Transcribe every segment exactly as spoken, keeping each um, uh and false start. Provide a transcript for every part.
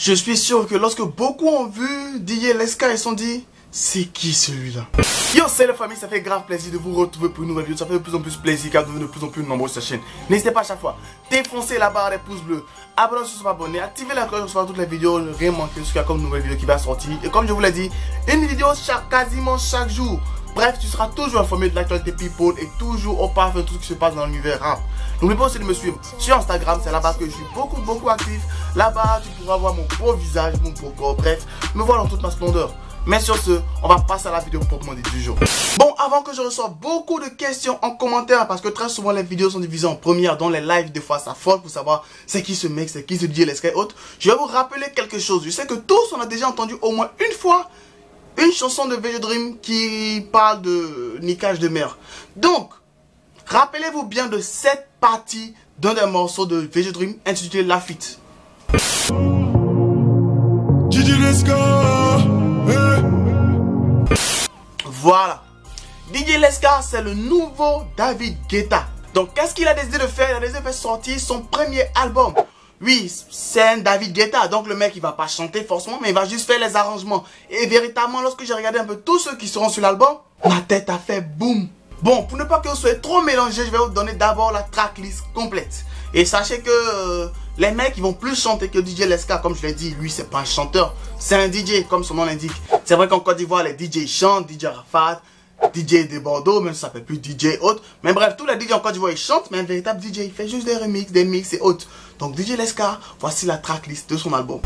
Je suis sûr que lorsque beaucoup ont vu D J Leska, ils se sont dit, c'est qui celui-là? Yo, c'est la famille, ça fait grave plaisir de vous retrouver pour une nouvelle vidéo. Ça fait de plus en plus plaisir car vous devenez de plus en plus nombreux sur la chaîne. N'hésitez pas à chaque fois, défoncez la barre des pouces bleus, abonnez-vous si vous êtes abonné, activez la cloche pour recevoir toutes les vidéos, ne rien manquer jusqu'à comme nouvelle vidéo qui va sortir. Et comme je vous l'ai dit, une vidéo chaque, quasiment chaque jour. Bref, tu seras toujours informé de l'actualité people et toujours au parfait de tout ce qui se passe dans l'univers rap. N'oublie pas aussi de me suivre sur Instagram, c'est là-bas que je suis beaucoup beaucoup actif. Là-bas, tu pourras voir mon beau visage, mon beau corps, bref, me voir dans toute ma splendeur. Mais sur ce, on va passer à la vidéo proprement dite du jour. Bon, avant que je reçoive beaucoup de questions en commentaire, parce que très souvent les vidéos sont divisées en première, dans les lives, des fois ça faute pour savoir c'est qui ce mec, c'est qui ce D J Leska et autres. Je vais vous rappeler quelque chose. Je sais que tous on a déjà entendu au moins une fois une chanson de V J Dream qui parle de niquage de mer. Donc, rappelez-vous bien de cette partie d'un des morceaux de V J Dream intitulé Lafitte. D J Leska, hey. Voilà. D J Leska, c'est le nouveau David Guetta. Donc, qu'est-ce qu'il a décidé de faire? Il a décidé de faire sortir son premier album. Oui, c'est un David Guetta, donc le mec il va pas chanter forcément, mais il va juste faire les arrangements. Et véritablement, lorsque j'ai regardé un peu tous ceux qui seront sur l'album, ma tête a fait boum. Bon, pour ne pas que vous soyez trop mélangés, je vais vous donner d'abord la tracklist complète. Et sachez que euh, les mecs ils vont plus chanter que D J Leska, comme je l'ai dit, lui c'est pas un chanteur, c'est un D J comme son nom l'indique. C'est vrai qu'en Côte d'Ivoire les D J chantent, D J Rafat, D J de Bordeaux, même si ça s'appelle plus D J autre. Mais bref, tous les D J en Côte d'Ivoire ils chantent, mais un véritable D J il fait juste des remixes, des mix et autres. Donc D J Leska, voici la tracklist de son album.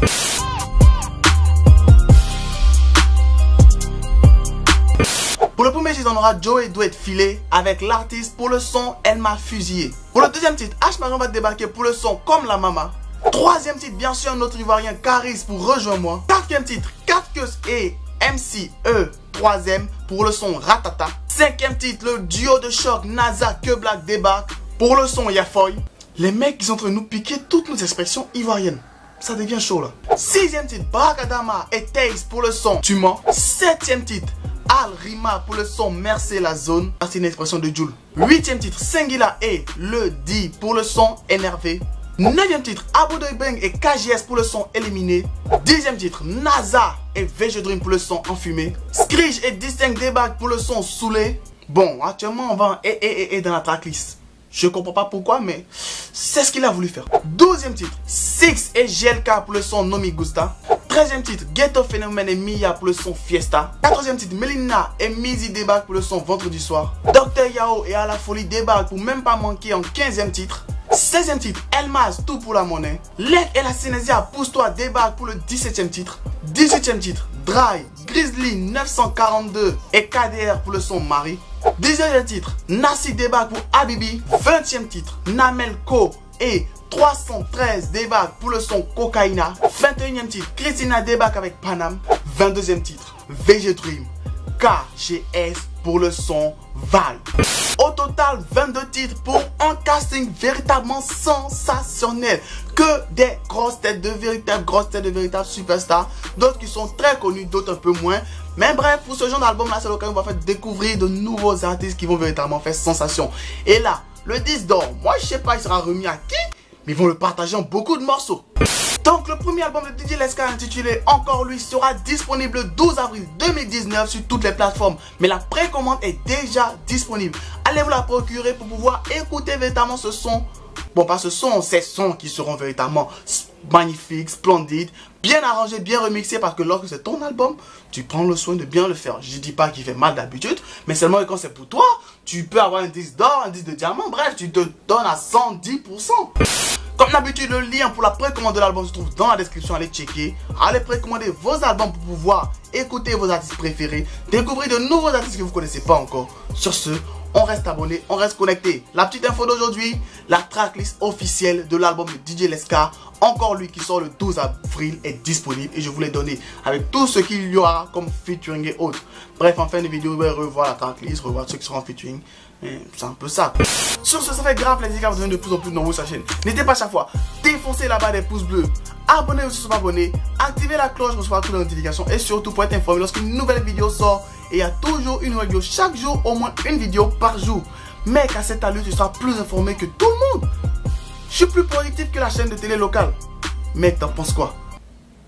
Pour le premier titre, on aura Joey doit être filé avec l'artiste. Pour le son, elle m'a fusillé. Pour le deuxième titre, H Marion va débarquer pour le son Comme la Mama. Troisième titre, bien sûr, notre Ivoirien Caris pour Rejoins-moi. Quatrième titre, Katkeus et M C E. Troisième pour le son Ratata. Cinquième titre, le duo de choc NASA Que Black débarque pour le son Yafoy. Les mecs, ils sont en train de nous piquer toutes nos expressions ivoiriennes. Ça devient chaud là. Sixième titre, Brakadama et Taze pour le son Tu mens. Septième titre, Al Rima pour le son Merci la zone. C'est une expression de Joule. Huitième titre, Singila et Le D pour le son Énervé. Neuvième titre, Aboudoy Bang et K J S pour le son Éliminé. Dixième titre, NASA et V J Dream pour le son Enfumé. Screech et Distinct débarquent pour le son Soulé. Bon, actuellement on va en et et et et dans la tracklist. Je comprends pas pourquoi, mais c'est ce qu'il a voulu faire. Douzième titre, Six et G L K pour le son Nomi Gusta. Treizième titre, Ghetto Phénomène et Mia pour le son Fiesta. Quatorzième titre, Melina et Mizi débarquent pour le son Vendredi soir. Docteur Yao et À la folie débarquent pour même pas manquer en quinzième titre. seizième titre, Elmas, Tout pour la monnaie. Lek et la Sénésia, Pousse-toi débarquent pour le dix-septième titre. dix-huitième titre, Dry, Grizzly neuf cent quarante-deux et K D R pour le son Marie. dix-neuvième titre, Nassi débarque pour Habibi. vingtième titre, Namelko et trois cent treize débarque pour le son Cocaïna. vingt et unième titre, Christina débarque avec Panam. vingt-deuxième titre, V J Dream, K G S pour le son Vibe. Au total, vingt-deux titres pour un casting véritablement sensationnel. Que des grosses têtes, de véritables grosses têtes, de véritables superstars. D'autres qui sont très connus, d'autres un peu moins. Mais bref, pour ce genre d'album là, c'est l'occasion de faire découvrir de nouveaux artistes qui vont véritablement faire sensation. Et là, le disque d'or, moi je sais pas il sera remis à qui, mais ils vont le partager en beaucoup de morceaux. Donc le premier album de D J Leska intitulé Encore lui sera disponible le douze avril deux mille dix-neuf sur toutes les plateformes. Mais la précommande est déjà disponible. Allez vous la procurer pour pouvoir écouter véritablement ce son. Bon, pas ce son, ces sons qui seront véritablement magnifiques, splendides, bien arrangés, bien remixés, parce que lorsque c'est ton album, tu prends le soin de bien le faire. Je dis pas qu'il fait mal d'habitude, mais seulement que quand c'est pour toi, tu peux avoir un disque d'or, un disque de diamant, bref, tu te donnes à cent dix pour cent. Comme d'habitude, le lien pour la précommande de l'album se trouve dans la description. Allez checker, allez précommander vos albums pour pouvoir écouter vos artistes préférés, découvrir de nouveaux artistes que vous ne connaissez pas encore. Sur ce, on reste abonné, on reste connecté. La petite info d'aujourd'hui, la tracklist officielle de l'album de D J Leska, Encore lui, qui sort le douze avril, est disponible et je vous l'ai donné avec tout ce qu'il y aura comme featuring et autres. Bref, en fin de vidéo, vous allez revoir la tracklist, revoir ceux qui seront en featuring. C'est un peu ça. Sur ce, ça fait grave plaisir car vous devenez de plus en plus nombreux sur la chaîne. N'hésitez pas à chaque fois, défoncez la barre des pouces bleus, abonnez-vous si vous êtes abonné, activez la cloche pour recevoir toutes les notifications et surtout pour être informé lorsqu'une nouvelle vidéo sort. Et il y a toujours une nouvelle vidéo chaque jour, au moins une vidéo par jour. Mec, à cette allure, tu seras plus informé que tout le monde. Je suis plus productif que la chaîne de télé locale. Mec, t'en penses quoi?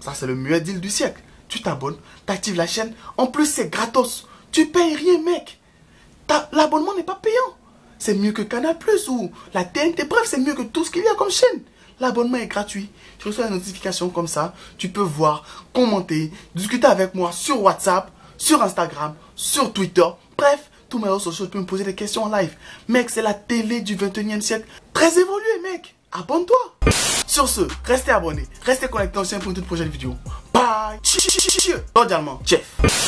Ça, c'est le meilleur deal du siècle. Tu t'abonnes, t'actives la chaîne. En plus, c'est gratos. Tu payes rien, mec. L'abonnement n'est pas payant. C'est mieux que Canal plus ou la T N T. Bref, c'est mieux que tout ce qu'il y a comme chaîne. L'abonnement est gratuit. Tu reçois une notification comme ça. Tu peux voir, commenter, discuter avec moi sur WhatsApp, sur Instagram, sur Twitter. Bref, tous mes réseaux sociaux, tu peux me poser des questions en live. Mec, c'est la télé du vingt et unième siècle. Très évoluée, mec. Abonne-toi. Sur ce, restez abonnés. Restez connectés en chaîne pour une toute prochaine vidéo. Bye. Cordialement, Chef.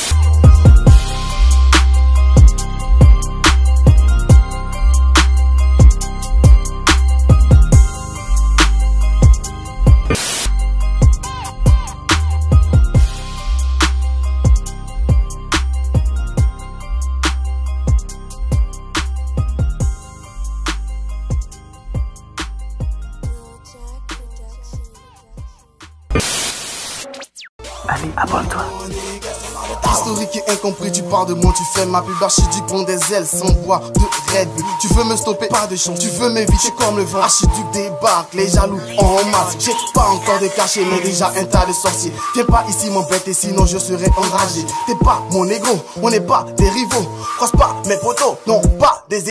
Allez, abonne-toi. Historique et incompris, tu parles de moi, tu fais ma pub archiduc, bon des ailes sans bois de Red Bull. Tu veux me stopper, pas de chance, tu veux m'éviter comme le vent. Archiduc débarque, les jaloux en masse. J'ai pas encore de cachet, mais déjà un tas de sorciers. Viens pas ici m'embêter, sinon je serai enragé. T'es pas mon négro, on n'est pas des rivaux. Croise pas mes potos, non pas des